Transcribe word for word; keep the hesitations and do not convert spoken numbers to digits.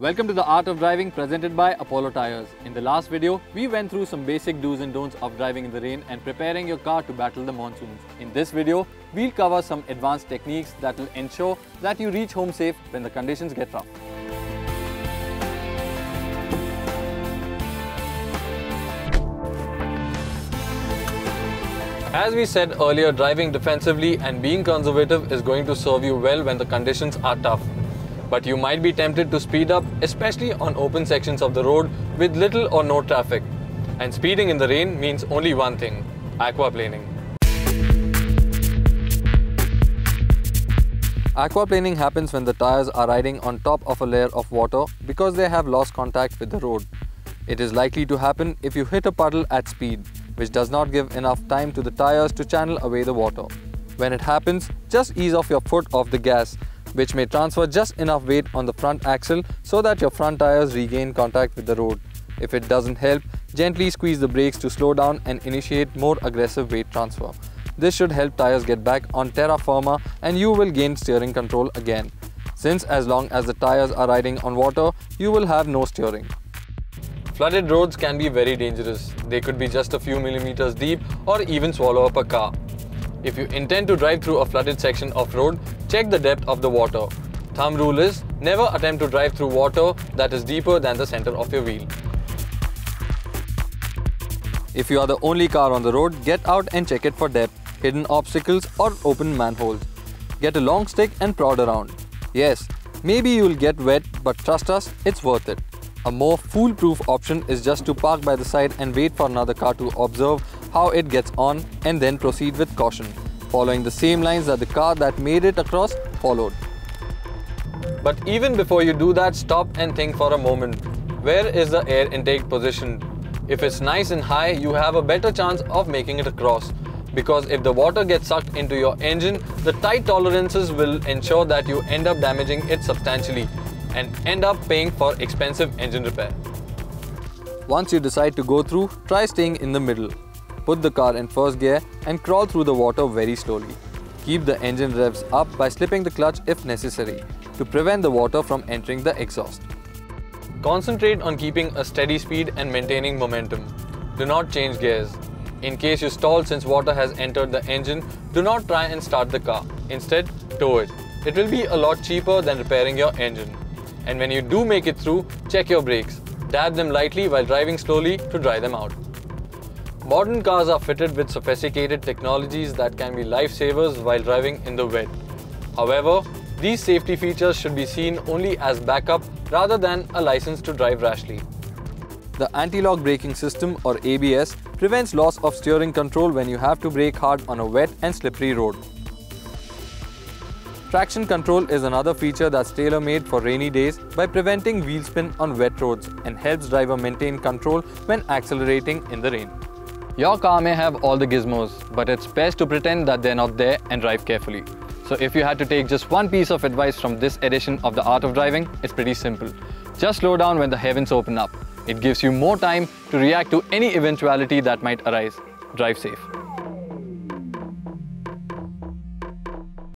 Welcome to the Art of Driving presented by Apollo Tyres. In the last video, we went through some basic do's and don'ts of driving in the rain and preparing your car to battle the monsoons. In this video, we'll cover some advanced techniques that will ensure that you reach home safe when the conditions get rough. As we said earlier, driving defensively and being conservative is going to serve you well when the conditions are tough. But you might be tempted to speed up, especially on open sections of the road with little or no traffic. And speeding in the rain means only one thing: aquaplaning. Aquaplaning happens when the tires are riding on top of a layer of water because they have lost contact with the road. It is likely to happen if you hit a puddle at speed, which does not give enough time to the tires to channel away the water. When it happens, just ease off your foot off the gas, which may transfer just enough weight on the front axle so that your front tires regain contact with the road. If it doesn't help, gently squeeze the brakes to slow down and initiate more aggressive weight transfer. This should help tires get back on terra firma and you will gain steering control again, since as long as the tires are riding on water, you will have no steering. Flooded roads can be very dangerous. They could be just a few millimeters deep or even swallow up a car. If you intend to drive through a flooded section of road, check the depth of the water. Thumb rule is, never attempt to drive through water that is deeper than the center of your wheel. If you are the only car on the road, get out and check it for depth, hidden obstacles or open manholes. Get a long stick and prod around. Yes, maybe you will get wet, but trust us, it's worth it. A more foolproof option is just to park by the side and wait for another car to observe how it gets on and then proceed with caution, following the same lines that the car that made it across followed. But even before you do that, stop and think for a moment. Where is the air intake positioned? If it's nice and high, you have a better chance of making it across. Because if the water gets sucked into your engine, the tight tolerances will ensure that you end up damaging it substantially and end up paying for expensive engine repair. Once you decide to go through, try staying in the middle. Put the car in first gear and crawl through the water very slowly. Keep the engine revs up by slipping the clutch if necessary to prevent the water from entering the exhaust. Concentrate on keeping a steady speed and maintaining momentum. Do not change gears. In case you stall since water has entered the engine, do not try and start the car. Instead, tow it. It will be a lot cheaper than repairing your engine. And when you do make it through, check your brakes. Dab them lightly while driving slowly to dry them out. Modern cars are fitted with sophisticated technologies that can be lifesavers while driving in the wet. However, these safety features should be seen only as backup rather than a license to drive rashly. The anti-lock braking system, or A B S, prevents loss of steering control when you have to brake hard on a wet and slippery road. Traction control is another feature that's tailor-made for rainy days by preventing wheel spin on wet roads and helps driver maintain control when accelerating in the rain. Your car may have all the gizmos, but it's best to pretend that they're not there and drive carefully. So if you had to take just one piece of advice from this edition of The Art of Driving, it's pretty simple. Just slow down when the heavens open up. It gives you more time to react to any eventuality that might arise. Drive safe.